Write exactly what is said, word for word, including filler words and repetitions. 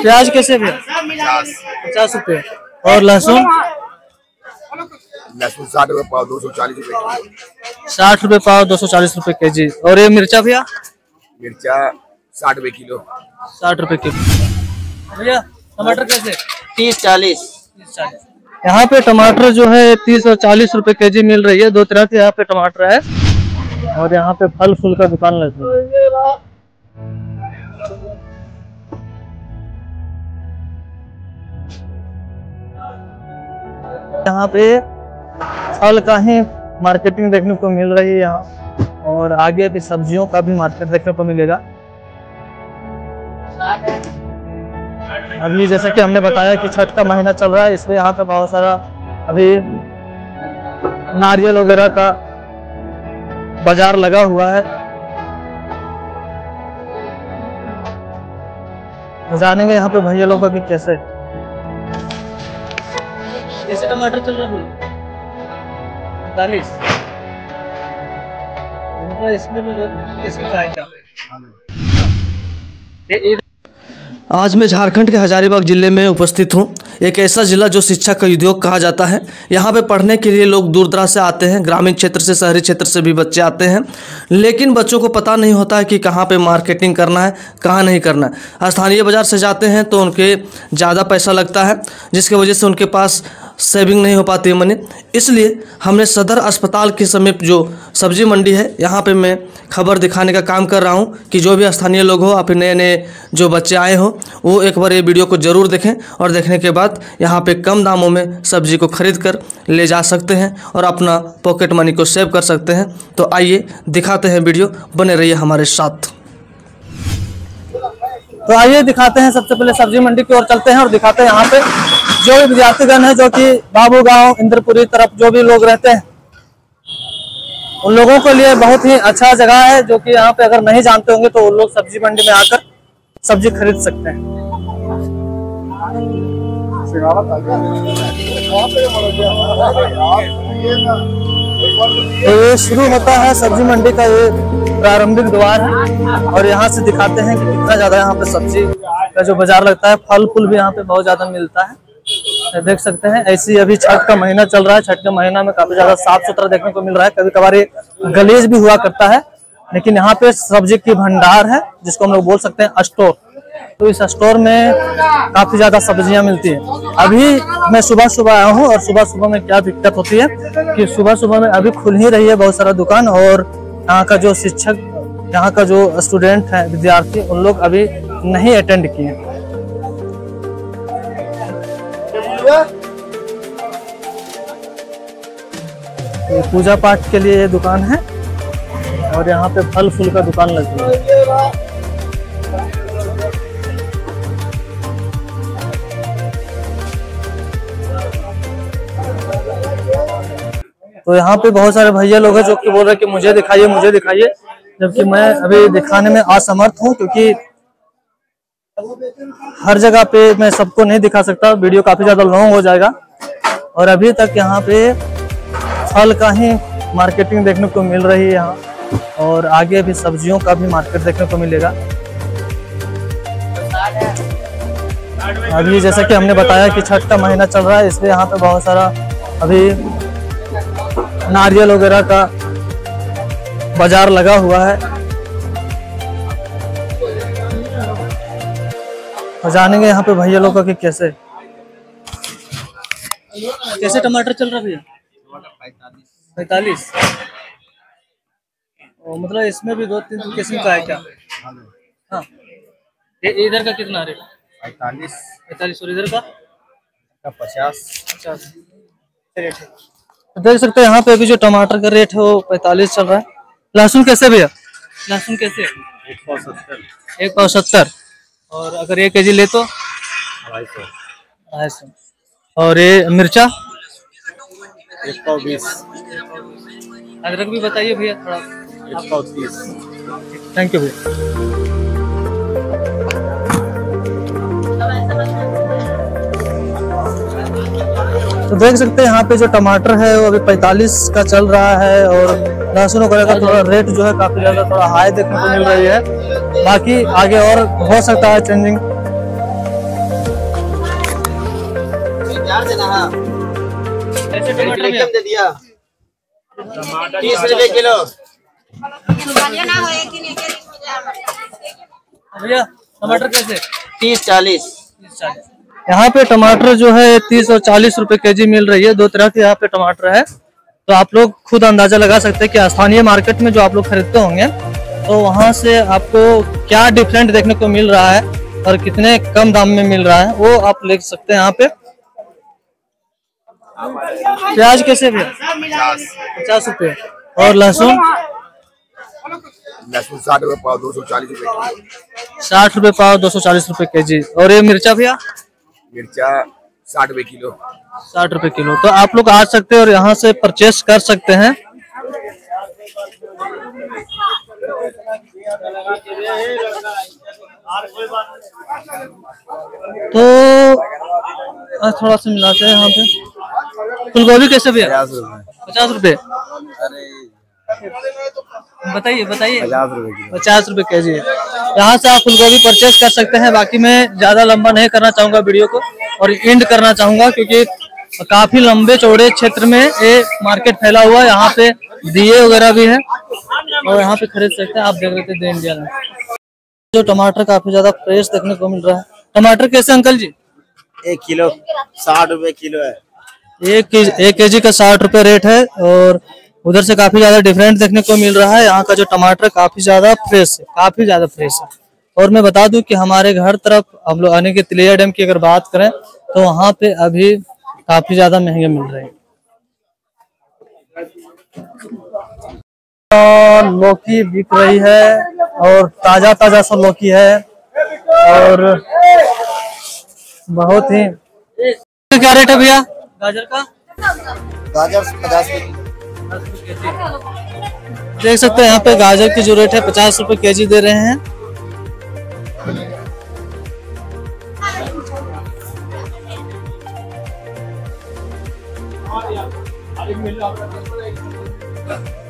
प्याज कैसे भैया? पचास रुपए। और लहसुन? लहसुन साठ रुपए पाव, दो सौ चालीस रुपए। साठ रुपए पाव, दो सौ चालीस रुपए के जी। और ये मिर्चा भैया? मिर्चा साठ रुपए किलो। साठ रुपए किलो। भैया टमाटर कैसे? तीस चालीस। यहाँ पे टमाटर जो है तीस और चालीस रुपए के जी मिल रही है। दो तरह के यहाँ पे टमाटर है। और यहाँ पे फल फूल का दुकान लगती है। यहाँ पे फल का ही मार्केटिंग देखने को मिल रही है यहाँ। और आगे भी सब्जियों का भी मार्केट देखने को मिलेगा। अभी जैसा कि हमने बताया कि छठ का महीना चल रहा है, इसलिए यहाँ पे बहुत सारा अभी नारियल वगैरह का बाजार लगा हुआ है। जानेंगे यहाँ पे भैया लोग अभी कैसे कैसे टमाटर चल रहा है। चालीस इसमें भी इसमें आज मैं झारखंड के हजारीबाग जिले में उपस्थित हूँ। एक ऐसा जिला जो शिक्षा का उद्योग कहा जाता है। यहाँ पे पढ़ने के लिए लोग दूर दराज से आते हैं, ग्रामीण क्षेत्र से, शहरी क्षेत्र से भी बच्चे आते हैं। लेकिन बच्चों को पता नहीं होता है कि कहाँ पे मार्केटिंग करना है, कहाँ नहीं करना है। स्थानीय बाज़ार से जाते हैं तो उनके ज़्यादा पैसा लगता है, जिसकी वजह से उनके पास सेविंग नहीं हो पाती है मनी। इसलिए हमने सदर अस्पताल के समीप जो सब्जी मंडी है, यहाँ पे मैं खबर दिखाने का काम कर रहा हूँ कि जो भी स्थानीय लोग हो, आप नए नए जो बच्चे आए हो, वो एक बार ये वीडियो को ज़रूर देखें। और देखने के बाद यहाँ पे कम दामों में सब्जी को खरीद कर ले जा सकते हैं और अपना पॉकेट मनी को सेव कर सकते हैं। तो आइए दिखाते हैं वीडियो, बने रहिए हमारे साथ। तो आइए दिखाते हैं, सबसे पहले सब्जी मंडी की ओर चलते हैं और दिखाते हैं यहाँ पे जो भी विद्यार्थीगण है, जो कि बाबू गांव इंद्रपुरी तरफ जो भी लोग रहते हैं, उन लोगों के लिए बहुत ही अच्छा जगह है। जो कि यहाँ पे अगर नहीं जानते होंगे तो उन लोग सब्जी मंडी में आकर सब्जी खरीद सकते हैं। तो ये शुरू होता है सब्जी मंडी का, ये प्रारंभिक द्वार है। और यहाँ से दिखाते हैं कि कितना ज्यादा यहाँ पे सब्जी का जो बाजार लगता है। फल फूल भी यहाँ पे बहुत ज्यादा मिलता है, देख सकते हैं। ऐसे ही अभी छठ का महीना चल रहा है। छठ के महीना में काफी ज्यादा साफ सुथरा देखने को मिल रहा है। कभी कभार ये गलीज भी हुआ करता है, लेकिन यहाँ पे सब्जी की भंडार है, जिसको हम लोग बोल सकते हैं स्टोर। तो इस स्टोर में काफी ज्यादा सब्जियां मिलती हैं। अभी मैं सुबह सुबह आया हूँ और सुबह सुबह में क्या दिक्कत होती है कि सुबह सुबह में अभी खुल ही रही है बहुत सारा दुकान। और यहाँ का जो शिक्षक, यहाँ का जो स्टूडेंट है, विद्यार्थी, उन लोग अभी नहीं अटेंड किए। पूजा पाठ के लिए ये दुकान है और यहाँ पे फल फूल का दुकान लगती है। तो यहाँ पे बहुत सारे भैया लोग हैं जो कि बोल रहे हैं कि मुझे दिखाइए मुझे दिखाइए, जबकि मैं अभी दिखाने में असमर्थ हूँ, क्योंकि हर जगह पे मैं सबको नहीं दिखा सकता। वीडियो काफी ज्यादा लॉन्ग हो जाएगा। और अभी तक यहाँ पे फल का ही मार्केटिंग देखने को मिल रही है यहाँ। और आगे भी सब्जियों का भी मार्केट देखने को मिलेगा। अभी जैसा कि हमने बताया कि छठ का महीना चल रहा है, इसलिए यहाँ पे बहुत सारा अभी नारियल वगैरह का बाजार लगा हुआ है। जानेंगे यहाँ पे भैया लोग का कि कैसे कैसे टमाटर चल रहा है भैया? पैंतालीस। मतलब इसमें भी दो तीन किस्म का है क्या? हाँ। इधर का कितना रेट? पैंतालीस। पैंतालीस। और इधर का पचास। पचास रेट है। तो देख सकते हैं यहाँ पे अभी जो टमाटर का रेट है वो पैंतालीस चल रहा है। लहसुन कैसे भैया? लहसुन कैसे? एक पाव सत्तर। एक पाव सत्तर। और अगर एक के जी ले तो अढ़ाई सौ। अढ़ाई सौ। और ये मिर्चा? एक पाव बीस। अदरक भी बताइए भैया थोड़ा। एक पाव तीस। थैंक यू भैया। तो देख सकते हैं यहाँ पे जो टमाटर है वो अभी पैंतालीस का चल रहा है। और लहसुन वगैरह का थोड़ा रेट जो है काफी ज्यादा थोड़ा हाई देखने को मिल रही है। बाकी आगे और हो सकता है चेंजिंग। चार देना है। कैसे टमाटर भैया? दे दिया तीस रुपए किलो। भैया टमाटर कैसे? तीस चालीस। यहाँ पे टमाटर जो है तीस और चालीस रुपए केजी मिल रही है। दो तरह के यहाँ पे टमाटर है, तो आप लोग खुद अंदाजा लगा सकते हैं कि स्थानीय मार्केट में जो आप लोग खरीदते होंगे तो वहाँ से आपको क्या डिफरेंट देखने को मिल रहा है और कितने कम दाम में मिल रहा है वो आप ले सकते हैं यहाँ पे। प्याज कैसे भैया? पचास रुपए। और लहसुन? लहसुन साठ रुपए पाव, दो सौ चालीस रुपए। साठ रुपए पाव, दो सौ चालीस रुपए केजी। और ये मिर्चा भैया? मिर्चा साठ रुपए किलो। साठ रुपए किलो। तो आप लोग आ सकते हैं और यहाँ से परचेस कर सकते हैं। तो थोड़ा सा मिलाते हैं यहाँ पे। फूलगोभी कैसे भैया? पचास रुपए। बताइए बताइए। पचास रुपए पचास रुपए के जी। यहाँ से आप फूलगोभी परचेस कर सकते हैं। बाकी मैं ज्यादा लंबा नहीं करना चाहूंगा वीडियो को और एंड करना चाहूंगा क्योंकि काफी लंबे चौड़े क्षेत्र में ये मार्केट फैला हुआ है। यहाँ पे दिए वगैरह भी है और यहाँ पे खरीद सकते हैं। आप देख रहे थे द इंडिया में जो टमाटर काफी ज्यादा फ्रेश देखने को मिल रहा है। टमाटर कैसे अंकल जी? एक किलो साठ रुपए किलो है। एक एक के जी का साठ रुपए रेट है और उधर से काफी ज्यादा डिफरेंट देखने को मिल रहा है। यहाँ का जो टमाटर काफी ज्यादा फ्रेश है, काफी ज्यादा फ्रेश है। और मैं बता दूं कि हमारे घर तरफ हम लोग आने के तिलैया डैम की अगर बात करें तो वहाँ पे अभी काफी ज्यादा महंगे मिल रहे हैं। और लौकी बिक रही है और ताजा ताजा सा लौकी है और बहुत ही। क्या रेट है भैया गाजर का? गाजर पचास देख सकते हैं यहाँ पे गाजर की जो रेट है पचास रुपए केजी दे रहे हैं।